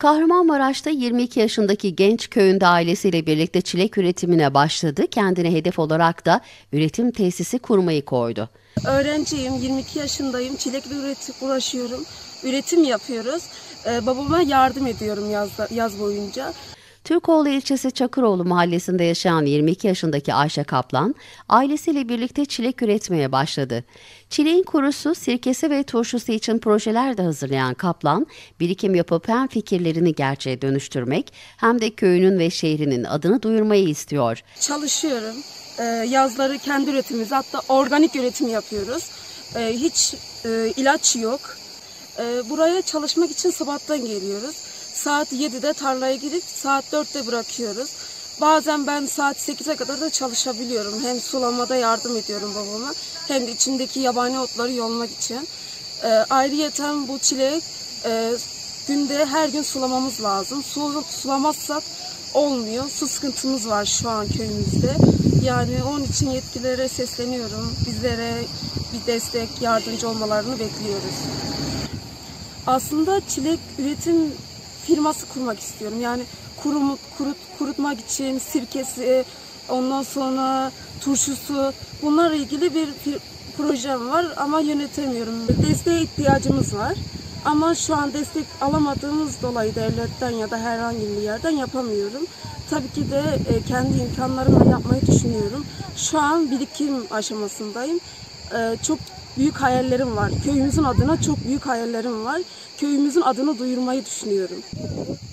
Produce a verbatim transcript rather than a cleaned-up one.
Kahramanmaraş'ta yirmi iki yaşındaki genç köyünde ailesiyle birlikte çilek üretimine başladı. Kendine hedef olarak da üretim tesisi kurmayı koydu. Öğrenciyim, yirmi iki yaşındayım. Çilekle üretim, uğraşıyorum. Üretim yapıyoruz. Ee, babama yardım ediyorum yazda, yaz boyunca. Türkoğlu ilçesi Çakıroğlu mahallesinde yaşayan yirmi iki yaşındaki Ayşe Kaplan, ailesiyle birlikte çilek üretmeye başladı. Çileğin kurusu, sirkesi ve turşusu için projeler de hazırlayan Kaplan, birikim yapıp hem fikirlerini gerçeğe dönüştürmek hem de köyünün ve şehrinin adını duyurmayı istiyor. Çalışıyorum. Ee, yazları kendi üretimimiz, hatta organik üretim yapıyoruz. Ee, hiç e, ilaç yok. Ee, buraya çalışmak için sabahtan geliyoruz. Saat yedide tarlaya gidip saat dörtte bırakıyoruz. Bazen ben saat sekize kadar da çalışabiliyorum. Hem sulamada yardım ediyorum babama, hem de içindeki yabani otları yolmak için. E, ayrıyeten bu çilek e, günde her gün sulamamız lazım. Su, sulamazsak olmuyor. Su sıkıntımız var şu an köyümüzde. Yani onun için yetkililere sesleniyorum. Bizlere bir destek, yardımcı olmalarını bekliyoruz. Aslında çilek üretim firması kurmak istiyorum. Yani kurum, kurut, kurutmak için sirkesi, ondan sonra turşusu, bunlarla ilgili bir projem var ama yönetemiyorum. Desteğe ihtiyacımız var ama şu an destek alamadığımız dolayı devletten ya da herhangi bir yerden yapamıyorum. Tabii ki de kendi imkanlarımla yapmayı düşünüyorum. Şu an birikim aşamasındayım. Çok büyük hayallerim var. Köyümüzün adına çok büyük hayallerim var. Köyümüzün adını duyurmayı düşünüyorum.